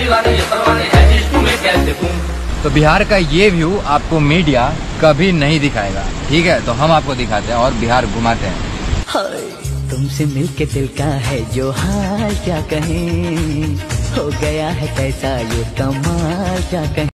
तो बिहार का ये व्यू आपको मीडिया कभी नहीं दिखाएगा, ठीक है। तो हम आपको दिखाते हैं और बिहार घुमाते हैं। तुमसे मिलके दिल का है जो हाल क्या कहें, हो गया है कैसा ये कमाल क्या कहें।